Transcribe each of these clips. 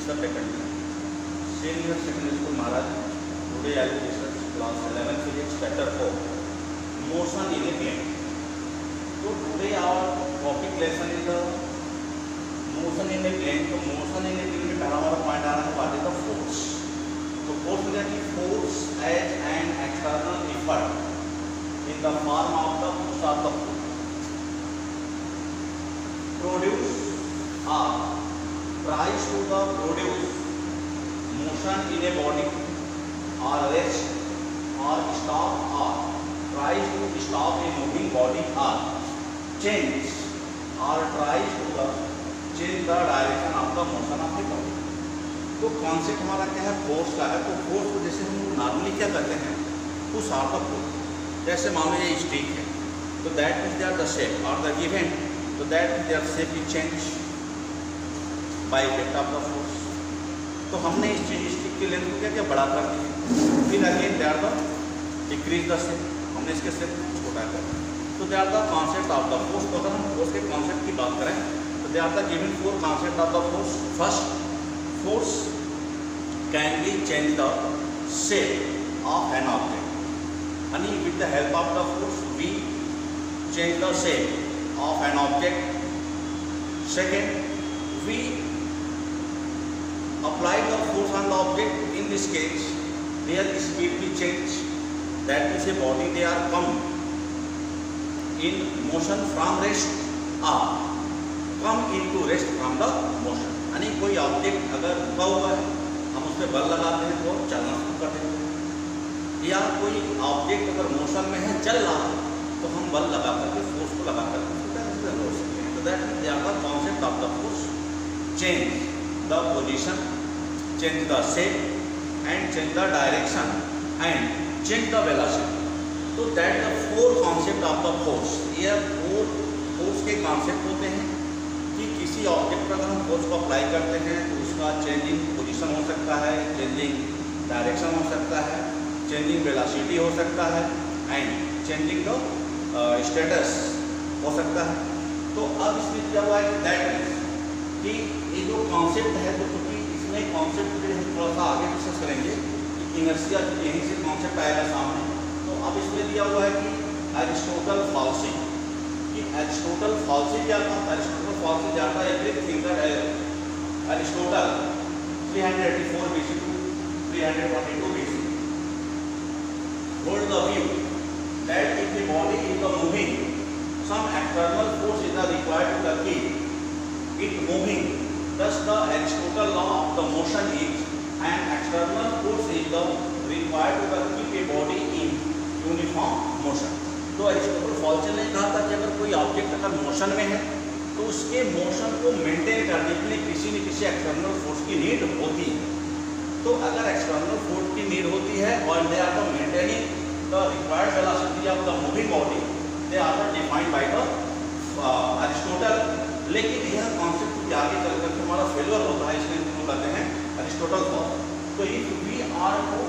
faculty. Senior Secondary School Maharaj. Today I will discuss class 11 physics chapter 4. Motion in a plane. So today our topic lesson is the motion in a plane. तो motion in a plane में पहला हमारा point आ रहा है what is the force. तो force में क्या force as an external effort in the form of the push or the pull produce or tries to the produce motion in a body or rest or stop or tries to stop a moving body or change or tries to the change the direction of the motion of the body. तो concept हमारा क्या है force का है. तो force को जैसे हम नॉर्मली क्या करते हैं पुश और द पुल. जैसे मान लो ये स्टिक है तो that means they are the shape और द गिवन तो that means their shape is change by effect of the force. तो हमने इस चीज स्टिक की लेंथ को क्या क्या बड़ा कर दिया. फिर again they are the decrease the shape. हमने इसके शेप छोटा कर दिया. तो they are the concept of the force. तो अगर हम फोर्स के कॉन्सेप्ट की बात करें तो they are the given four concept of the force. First, force can be change the shape of an object. And with the help of the force we change the shape of an object. Second, we apply the force on the object. In this case their speed will change. That means a body they are come in motion from rest or come into rest from the motion. यानी कोई object अगर रुका हुआ है हम उस पर बल लगाते हैं तो चलना शुरू कर देते हैं. या कोई ऑब्जेक्ट अगर मोशन में है चल रहा है तो हम बल लगा करके फोर्स को लगा करके रोक सकते हैं. तो that they are the concept of the force. Change the position, change the shape and change the direction and change the velocity. तो that the four concept of the force. ये फोर फोर्स के concept होते हैं कि किसी object पर अगर हम फोर्स को अप्लाई करते हैं तो उसका चेंजिंग पोजीशन हो सकता है, चेंजिंग डायरेक्शन हो सकता है, चेंजिंग वेलोसिटी हो सकता है एंड चेंजिंग द स्टेटस हो सकता है. तो अब इसमें क्या हुआ है दैट कि ये जो कॉन्सेप्ट है तो क्योंकि इसमें कॉन्सेप्ट जो है थोड़ा सा आगे डिस्कस करेंगे कि इनर्शिया यहीं से कॉन्सेप्ट आएगा सामने. तो अब इसमें दिया हुआ है कि एरिस्टोटल फाल्सी. कि एरिस्टोटल फाल्सी क्या था. एरिस्टोटल फाल्सी जाता है Greek thinker Aristotle 384 BC to 322 BC hold the view that if the body is moving some external force is required to keep it moving. Thus the Aristotle law of the motion is an external force is required to keep a body in uniform motion. तो Aristotle fallacy ने कहा था कि अगर कोई object अगर motion में है तो उसके मोशन को मेंटेन करने के लिए किसी न किसी एक्सटर्नल फोर्स की नीड होती है. तो अगर एक्सटर्नल फोर्स की नीड होती है और they are maintaining the required velocity of the moving body they are defined by the Aristotle. लेकिन यह कॉन्सेप्ट भी आगे चल करके हमारा फेलियर होता है इसलिए हम कहते हैं एरिस्टोटल फॉल्स. तो if we are to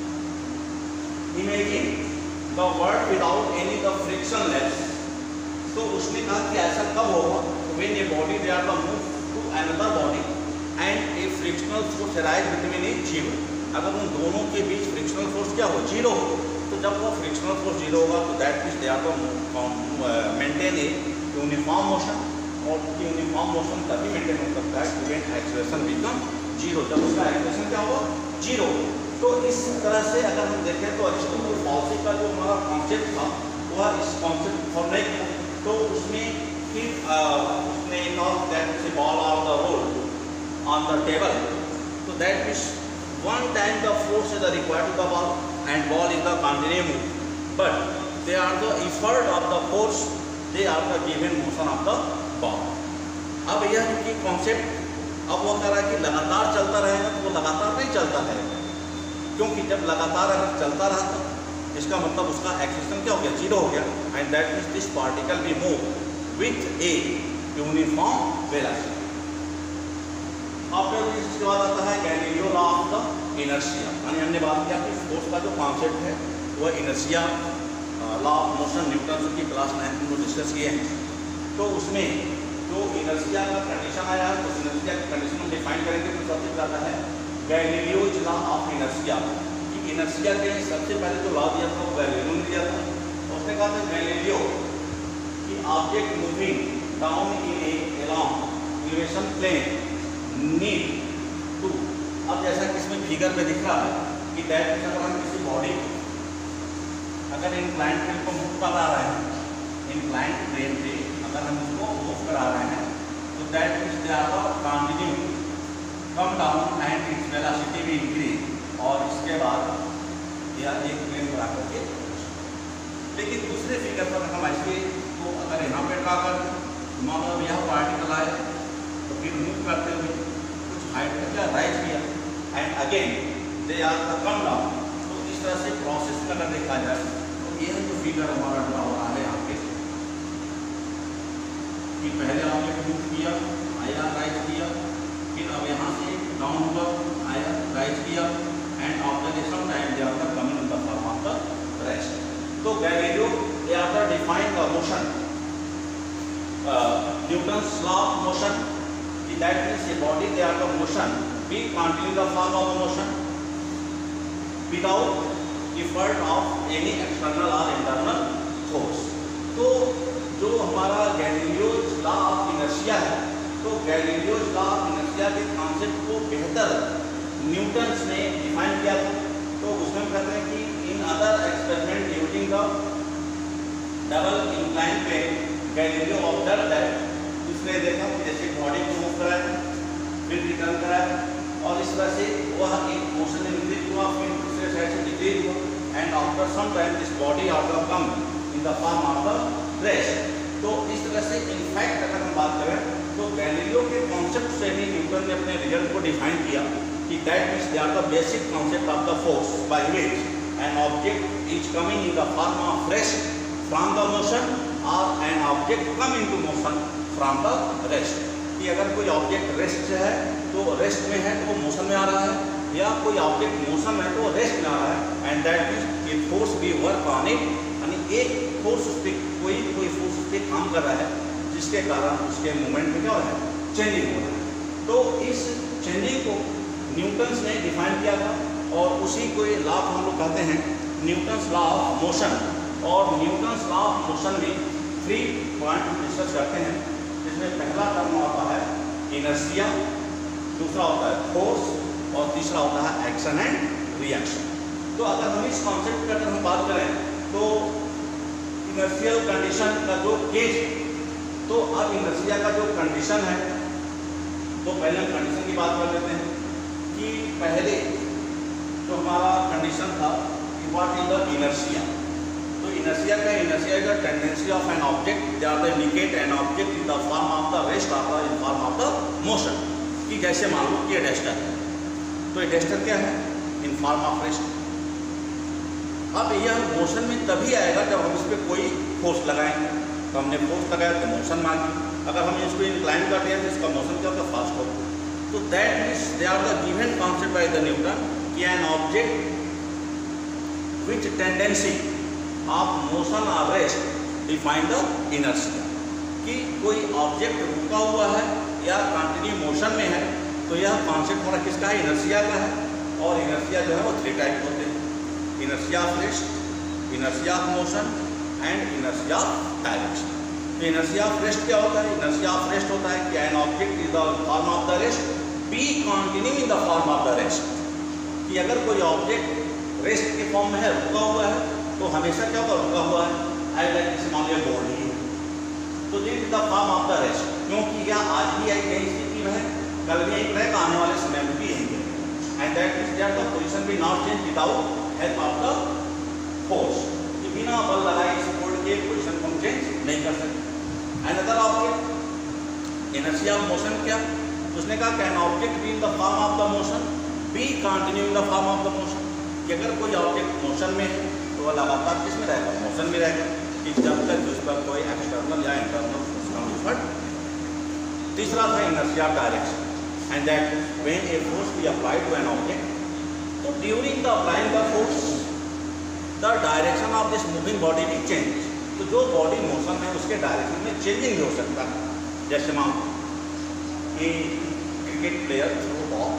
imagine the world without any the frictionless. तो उसने कहा कि ऐसा कब होगा when a body they are the move to another body and a frictional force arise between is zero. अगर उन दोनों के बीच फ्रिक्शनल फोर्स क्या हो जीरो हो तो जब वो फ्रिक्शनल फोर्स जीरो होगा तो that means they are the maintain a uniform motion. और यूनिफॉर्म मोशन तभी मेंटेन हो सकता है when एक्सेलरेशन बिकम जीरो. जब उसका एक्सेलरेशन क्या होगा जीरो. तो इस तरह से अगर हम देखें तो एरिस्टोटल फाल्सी का जो हमारा कॉन्सेप्ट था वह इस कॉन्सेप्ट फॉर्म नहीं किया. तो उसमें फिर उसने that ball of the roll on the table. तो that means one time the force is required to the ball and ball is the continuous move, but they are the effort of the force, they are the given motion of the ball. अब यह जो कि concept अब वो कह रहा है कि लगातार चलता रहेगा तो वो लगातार नहीं चलता रहेगा क्योंकि जब लगातार अगर चलता रहा तो इसका मतलब उसका एक्सेलरेशन क्या हो गया जीरो हो गया. And that means this particle be move with a uniform velocity. After this इसके बाद आता है Galileo law of the inertia. यानी हमने बात किया कि फोर्स का जो कॉन्सेप्ट है वह inertia law of motion Newton की क्लास 9 में डिस्कस किए हैं. तो उसमें जो इनर्शिया का कंडीशन आया है तो इनर्शिया की कंडीशन हम डिफाइन करेंगे. तो सबसे जाता है गैलीलियोज लॉ ऑफ इनर्शिया। कि इनर्शिया के लिए सबसे पहले जो लॉ दिया था वो गैलीलियो ने दिया था। उसने कहा था गैलीलियो कि object moving down in a along elevation plane need to, अब जैसा कि इसमें फिगर में दिख रहा है कि दैट मीन्स अगर हम किसी बॉडी को अगर इंक्लाइंड प्लेन को मूव करा रहे हैं, इंक्लाइंड प्लेन से अगर हम उसको मूव करा रहे हैं तो that means they are continue come down and its velocity भी इंक्रीज, और इसके बाद यह एक प्लेन बना करके। लेकिन दूसरे फिगर पर हम ऐसे तो अगर यहाँ पे ड्रा कर मान लो यह पार्टिकल आए तो फिर मूव करते हुए कुछ हाइट तक क्या राइज किया and again they are come down. तो इस तरह से प्रोसेस में अगर देखा जाए तो यह जो फिगर हमारा ड्रा हो रहा है यहाँ पे कि पहले आपने मूव किया, आया, राइज किया, फिर अब यहाँ से डाउन हुआ, आया, राइज किया and after some time they are coming in the form of the rest. तो Galileo they are define the motion Newton's law of motion, that means a body they are the motion be continue the form of the motion without effort of any external or internal force। तो जो हमारा Galileo's law of inertia है, तो Galileo's law of inertia के concept को बेहतर Newton's ने define किया था। तो उसमें कहते हैं कि in other experiment using the double incline plane Galileo observe that, उसने देखा कि जैसे बॉडी को मूव कराया फिर रिटर्न कराया और इस तरह से वह एक मोशन इंक्रीज हुआ, फिर दूसरे साइड से डिक्रीज हुआ and after some time this body out come in the form of the rest. तो इस तरह से इनफैक्ट अगर हम बात करें तो गैलीलियो के कॉन्सेप्ट से ही न्यूटन ने अपने रिजल्ट को डिफाइन किया कि that means they are the basic concept of the force by which an object is coming in the form of rest from the motion और an object come into motion from the rest. कि अगर कोई object rest है तो rest में है तो वो मोशन में आ रहा है, या कोई ऑब्जेक्ट मोशन में है तो वो रेस्ट में आ रहा है and that means a force be work on it, यानी एक फोर्स उस पर कोई फोर्स उस पर काम कर रहा है जिसके कारण उसके मूवमेंट में क्या हो रहा है, चेंजिंग हो रहा है। तो इस चेंजिंग को न्यूटन्स ने डिफाइन किया था और उसी को लॉ हम लोग कहते हैं न्यूटन्स लॉ ऑफ मोशन। और न्यूटन्स लॉ ऑफ मोशन में 3 पॉइंट हम डिस्कस करते हैं, जिसमें पहला टर्म आता है इनर्शिया, दूसरा होता है फोर्स और तीसरा होता है एक्शन एंड रिएक्शन। तो अगर हम इस कॉन्सेप्ट की अगर हम बात करें तो इनर्शियल कंडीशन का जो केस, तो अब इनर्शिया का जो कंडीशन है तो पहले हम कंडीशन की बात कर लेते हैं कि पहले जो हमारा कंडीशन था कि व्हाट इज द इनर्शिया। तो इनर्शिया का inertia is the tendency of an object that indicate an object in the form of the rest और in form of the motion. कि जैसे मान लो कि ये डेस्टर है, तो ये डेस्टर क्या है, इन फॉर्म ऑफ रेस्ट। अब यह मोशन में तभी आएगा जब हम इस पर कोई फोर्स लगाएंगे, तो हमने फोर्स लगाया तो मोशन मांगी, अगर हम इसको इंक्लाइन कर दिया तो इसका मोशन क्या होगा, फास्ट होगा। तो that means they are the given concept by the Newton कि an object which tendency of motion और रेस्ट डिफाइन द इनर्शिया। कि कोई ऑब्जेक्ट रुका हुआ है या कंटिन्यू मोशन में है तो यह कॉन्सेप्ट हमारा किसका है, इनर्शिया का है। और इनर्शिया जो है वो 3 टाइप होते हैं, inertia of rest, inertia of motion and inertia of direction. तो इनर्शिया ऑफ रेस्ट क्या होता है, इनर्शिया ऑफ रेस्ट होता है कि an object is the form of the rest be continue in the form of the rest. कि अगर कोई ऑब्जेक्ट रेस्ट के फॉर्म में है, रुका हुआ है, तो हमेशा क्या होगा, रुका हुआ है। आई लाइक जैसे मान लिया बॉडी है तो this is the form of the rest, क्योंकि यह आज भी यही स्थिति में है, कल भी यही रहेगा, आने वाले समय में भी यही है। And that is that the position be not change without help of the force. कि बिना बल लगाए इस बोर्ड के पोजीशन को हम चेंज नहीं कर सकते। Another object inertia of motion क्या, उसने कहा कि an object be in the form of the motion be continue in the form of the motion. कि अगर कोई ऑब्जेक्ट मोशन में है तो वह लगातार किस में रहेगा, मोशन में रहेगा, कि जब तक उस पर कोई एक्सटर्नल या इंटरनल फोर्स का इफर्ट। तीसरा था inertia direction, and that when a force be applied to an object, तो during the applying the force the direction of this moving body भी चेंज। तो जो बॉडी मोशन में उसके डायरेक्शन में चेंजिंग भी हो सकता है। जैसे मान कि cricket player throw ball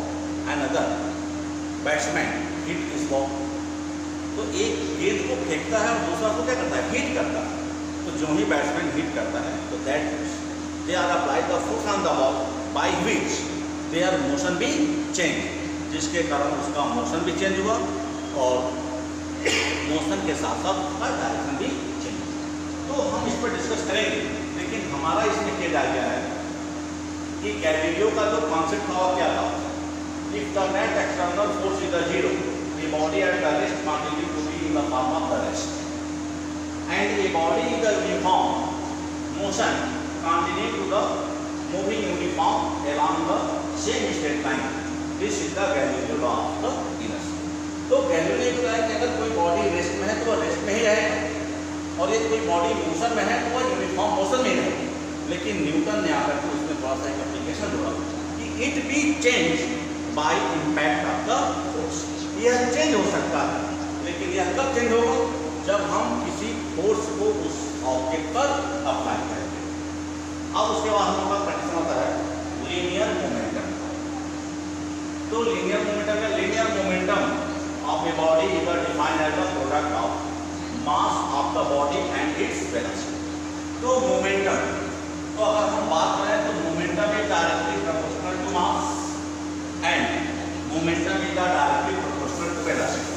another batsman hit his ball. तो एक गेंद को फेंकता है और दूसरा को क्या करता है, हिट करता है. तो जो ही बैट्समैन हिट करता है तो that they are apply the force on the ball by which their motion भी चेंज, जिसके कारण उसका मोशन भी चेंज हुआ और मोशन के साथ साथ उसका डायरेक्शन भी चेंज. तो हम इस पर डिस्कस करेंगे, लेकिन हमारा इसमें क्या जा गया है कि गैलीलियो का जो कॉन्सेप्ट था क्या था, if the net external force is zero, the body at the rest continue to be in the form of the rest, and a body is a uniform motion continue to the moving uniform along the same straight line. This is the Galileo law of the inertia. तो Galileo का है कि अगर कोई body rest में है तो वह रेस्ट में ही रहेगा, और यदि कोई बॉडी मोशन में है तो वह यूनिफॉर्म मोशन में रहेगा. लेकिन न्यूटन ने आकर के उसमें थोड़ा सा एक एप्लीकेशन जोड़ा कि it be change by impact of the force. यह चेंज हो सकता है, लेकिन यह कब चेंज होगा, जब हम किसी फोर्स को उस ऑब्जेक्ट पर अप्लाई करेंगे. अब उसके बाद हम लोग का कंडीशन होता है लीनियर मोमेंटम. तो लीनियर मोमेंटम या linear momentum of a body is defined as the product of mass of the body and its velocity. तो मोमेंटम, तो अगर हम बात करें तो momentum is directly proportional to mass and momentum is directly proportional to velocity.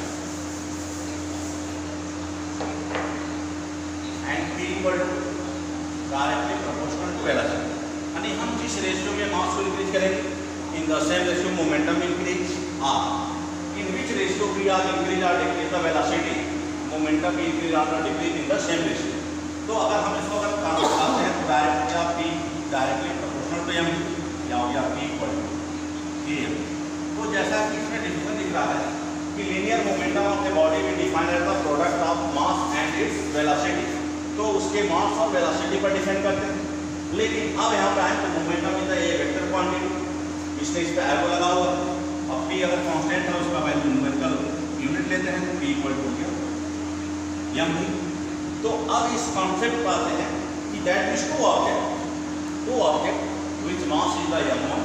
Equal to directly proportional to velocity. यानी हम जिस रेशियो में मास को इंक्रीज करेंगे, in the same ratio momentum increase are. In which ratio we are increase or decrease the velocity, momentum भी increase or decrease in the same ratio. तो अगर हम इसको अगर काम करते हैं तो डायरेक्टली आप P directly proportional to M या हो गया पी इक्वल टू के. तो जैसा कि इसमें डिफरेंस दिख रहा है कि linear momentum of the body will define as the product of mass and its velocity. तो उसके मास और वेलोसिटी पर डिपेंड करते हैं. लेकिन अब यहाँ पे आए तो momentum is a vector quantity, इसलिए इस पे एरो लगा हुआ. अब पी अगर कांस्टेंट है उसका वैल्यू न्यूमेरिकल यूनिट लेते हैं, पी इक्वल टू क्या एम. तो अब इस कॉन्सेप्ट पर आते हैं कि that means two object which mass is the m1,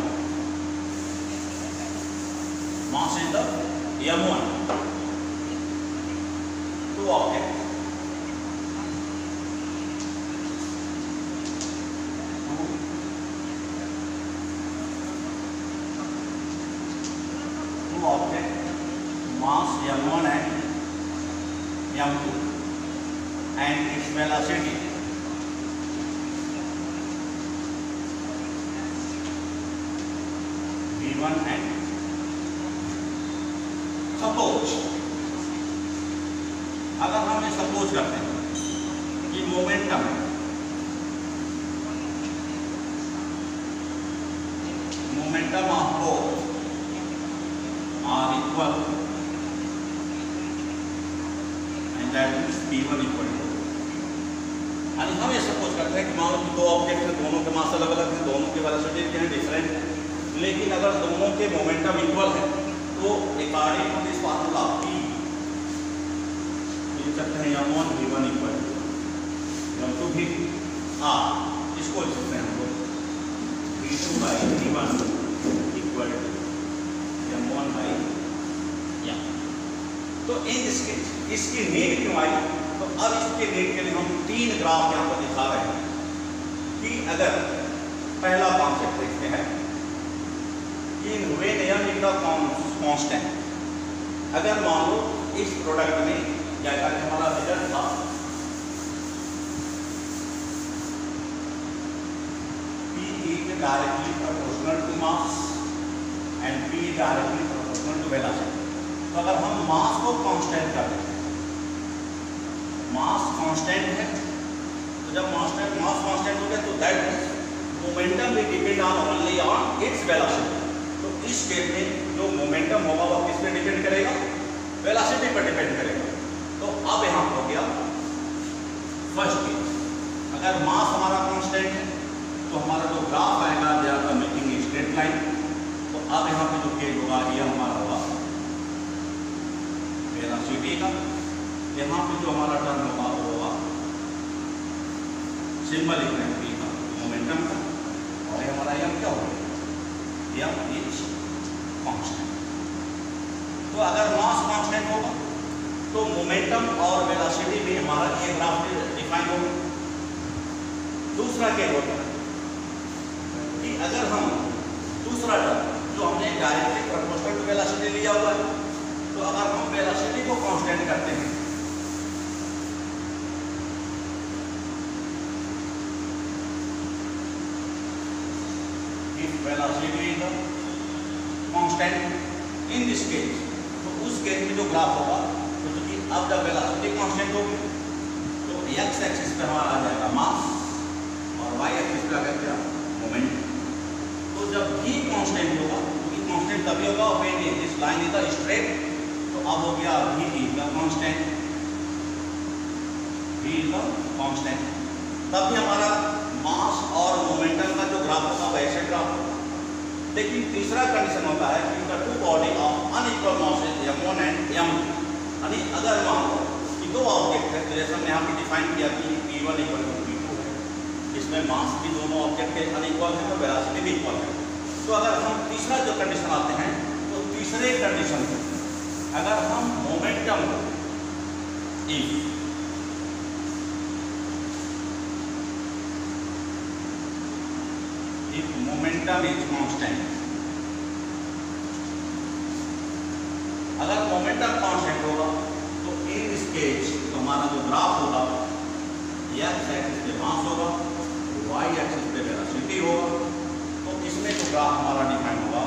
mass is the m1, two object mass m1 and m2 and its velocity v1 and suppose अगर हम सपोज करते हैं कि momentum of both are equal and that means P1 equal to, यानी हम ये suppose करते हैं कि मान लो कि दो ऑब्जेक्ट हैं, दोनों के मास अलग अलग हैं, दोनों की वेलोसिटी क्या है डिफरेंट, लेकिन अगर दोनों के मोमेंटम इक्वल है तो according to this formula P लिख सकते हैं m1 v1 equal to m2 भी इसको लिख सकते हैं हम लोग v2 by v1 equal to m1 by m. तो इन दिस केस इसकी नीड क्यों आई, तो अब इसके नीड के लिए हम तीन ग्राफ यहाँ पर दिखा रहे हैं कि अगर पहला कॉन्सेप्ट देखते हैं कि when m is the constant, अगर मान लो इस प्रोडक्ट में जैसा कि हमारा रिजल्ट था P is directly proportional to mass and P is directly proportional to velocity. तो अगर हम मास को कांस्टेंट कर देते हैं, मास कांस्टेंट है, तो जब मास कांस्टेंट हो गया तो दैट मोमेंटम भी depend on only on its velocity. तो इस केस में जो मोमेंटम होगा वो किस पे डिपेंड करेगा, वेलोसिटी पर डिपेंड करेगा. तो अब यहाँ हो गया फर्स्ट केस, अगर मास हमारा कांस्टेंट है तो हमारा जो ग्राफ आएगा they are making straight line. तो अब यहाँ पे जो केस होगा ये हमारा होगा वेलोसिटी का, यहाँ पे जो हमारा टर्म होगा वो होगा सिंबल लिख रहे हैं का मोमेंटम का, और ये हमारा यम क्या होगा, यम इज कांस्टेंट। तो अगर मास कांस्टेंट होगा तो मोमेंटम और वेलोसिटी भी हमारा ये ग्राफ डिफाइन होगा। दूसरा क्या होता है कि अगर हम दूसरा टर्म जो हमने डायरेक्टली प्रोपोर्शनल टू वेलोसिटी लिया हुआ है, तो अगर हम वेलोसिटी को कांस्टेंट करते हैं velocity is the constant in this case, तो उस केस में जो ग्राफ होगा तो चूंकि अब जब वेलोसिटी कांस्टेंट होगी तो x एक्सिस पे हमारा आ जाएगा मास और y एक्सिस पे आ जाएगा मोमेंट। तो जब v कांस्टेंट होगा, क्योंकि कांस्टेंट तभी होगा when this line is the straight, तो अब हो गया v is the constant, v is the constant. तब भी हमारा मास और मोमेंटम का जो ग्राफ होगा वैसे ग्राफ होगा। लेकिन तीसरा कंडीशन होता है कि the two body of unequal masses m1 and m2, यानी अगर मान लो कि दो ऑब्जेक्ट है, जैसे हमने यहाँ पे डिफाइन किया कि p1 इक्वल टू p2 है, इसमें मास भी दोनों ऑब्जेक्ट के अनइक्वल है और वेलोसिटी भी इक्वल है। तो अगर हम तीसरा जो कंडीशन आते हैं, तो तीसरे कंडीशन में अगर हम मोमेंटम को if momentum is constant, अगर मोमेंटम कांस्टेंट होगा तो इन दिस केस तो हमारा जो ग्राफ होगा x एक्सिस पे मास होगा, y एक्सिस पे वेलोसिटी होगा। तो इसमें जो ग्राफ हमारा डिफाइन होगा,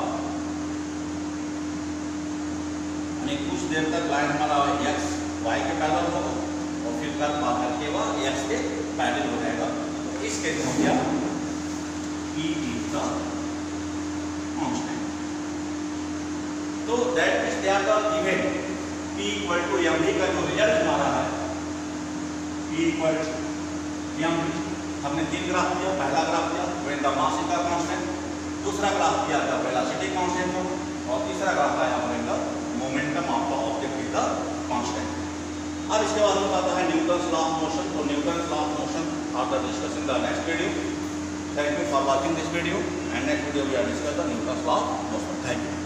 यानी कुछ देर तक लाइन हमारा x y के पैरेलल होगा और फिर कल बात करके वह x के पैरेलल हो जाएगा। तो इस केस में हो गया P is the constant. तो that means they are the given P equal to mv का जो रिजल्ट हमारा है P equal to mv, हमने तीन ग्राफ दिया। पहला ग्राफ दिया when the mass is the constant, दूसरा ग्राफ दिया था velocity constant हो, और तीसरा ग्राफ आया when the momentum of the object is the constant। अब इसके बाद हम आता है न्यूटन्स लॉ ऑफ मोशन। तो Newton's law of motion after discussing the next video. Thank you for watching this video, and next video we are discussing the Newton's law of motion. Thank you.